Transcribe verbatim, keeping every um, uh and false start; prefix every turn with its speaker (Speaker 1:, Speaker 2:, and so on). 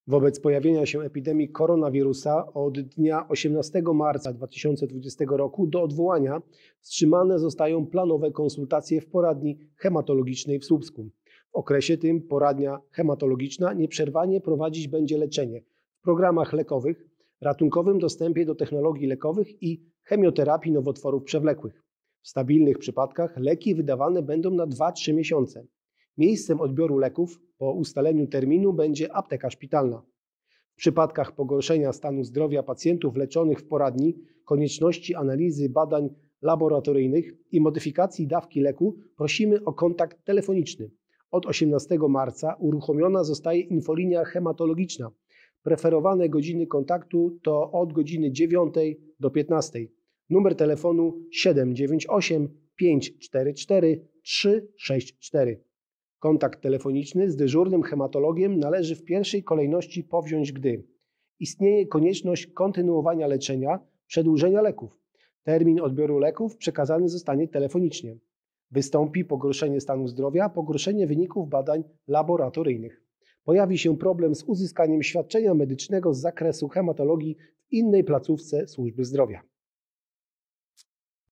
Speaker 1: Wobec pojawienia się epidemii koronawirusa od dnia osiemnastego marca dwa tysiące dwudziestego roku do odwołania wstrzymane zostają planowe konsultacje w poradni hematologicznej w Słupsku. W okresie tym poradnia hematologiczna nieprzerwanie prowadzić będzie leczenie w programach lekowych, ratunkowym dostępie do technologii lekowych i chemioterapii nowotworów przewlekłych. W stabilnych przypadkach leki wydawane będą na dwa do trzech miesiące. Miejscem odbioru leków po ustaleniu terminu będzie apteka szpitalna. W przypadkach pogorszenia stanu zdrowia pacjentów leczonych w poradni, konieczności analizy badań laboratoryjnych i modyfikacji dawki leku prosimy o kontakt telefoniczny. Od osiemnastego marca uruchomiona zostaje infolinia hematologiczna. Preferowane godziny kontaktu to od godziny dziewiątej do piętnastej. Numer telefonu siedem dziewięć osiem pięć cztery cztery trzy sześć cztery. Kontakt telefoniczny z dyżurnym hematologiem należy w pierwszej kolejności powziąć, gdy istnieje konieczność kontynuowania leczenia, przedłużenia leków. Termin odbioru leków przekazany zostanie telefonicznie. Wystąpi pogorszenie stanu zdrowia, pogorszenie wyników badań laboratoryjnych. Pojawi się problem z uzyskaniem świadczenia medycznego z zakresu hematologii w innej placówce służby zdrowia.